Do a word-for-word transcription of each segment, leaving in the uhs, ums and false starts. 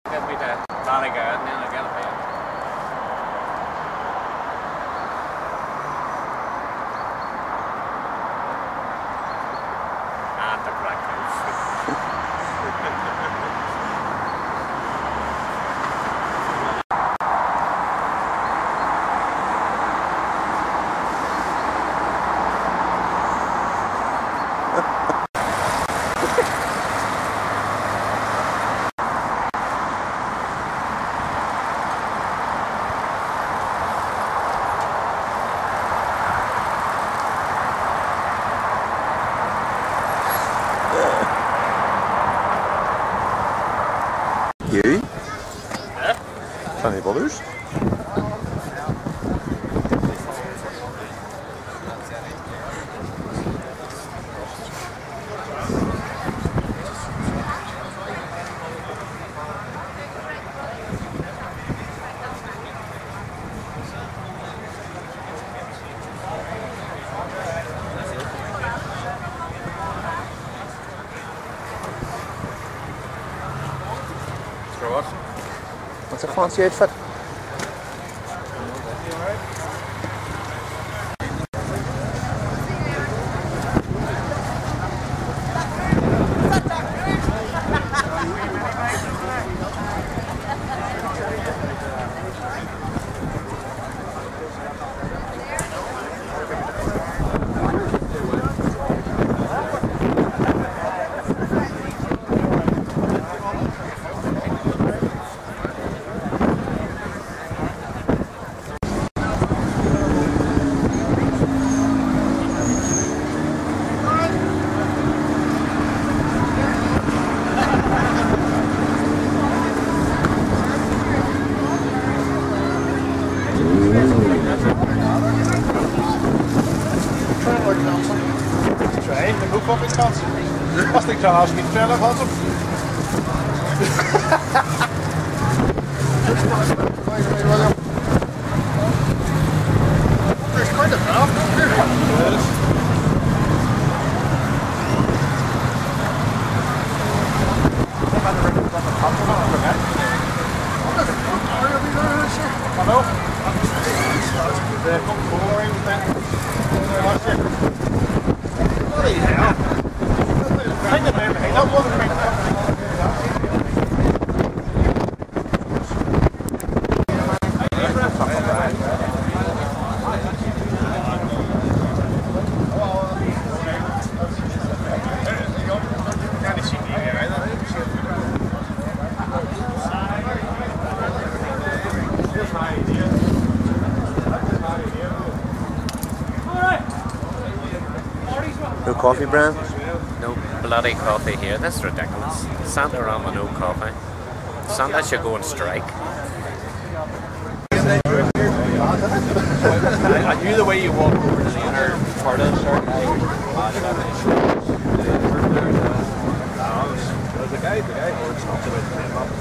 Get me to Donegal and then I'll get a bit. And the crackers. You? Yeah? Funny bothers. Throw it. What's a fancy outfit? Train, de hoek op in kans. Als ik dan als ik niet verder had op. There's quite a path. Hallo? De controlering. Bloody hell. Kind of everything. That wasn't me. No coffee, Brian? No bloody coffee here. This is ridiculous. Santa around with no coffee. Santa should go on strike. I knew the way you walked over to the inner part of the shirt. The guy, the guy, or it's not the way to name up.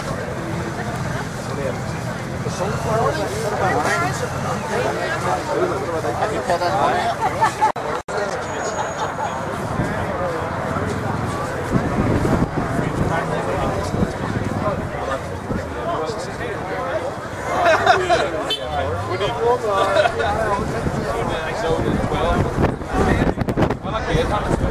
The sunflowers. Have you put that on? We need one more. So well. Well, okay.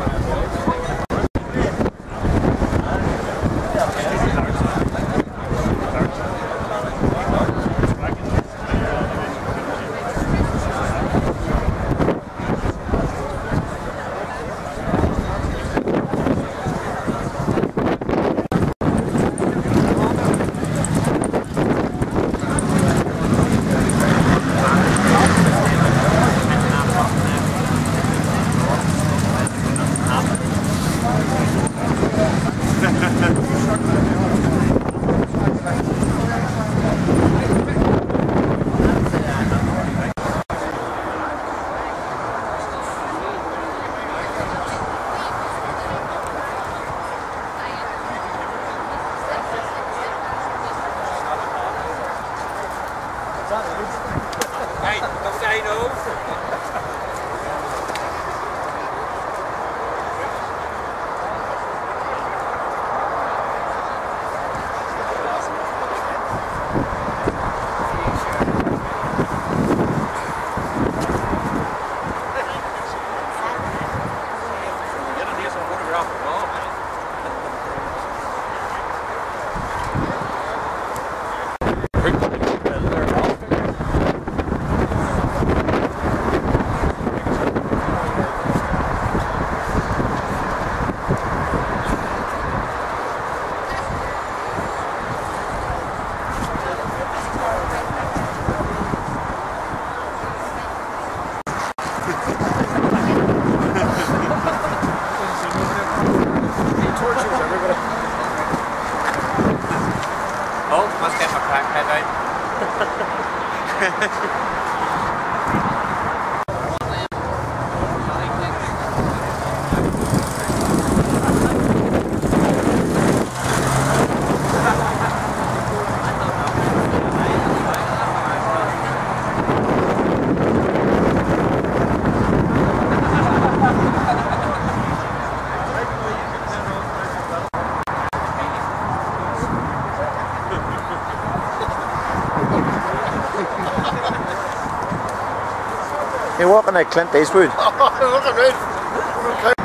Must get my crackhead out. You're walking like Clint Eastwood. Look at it.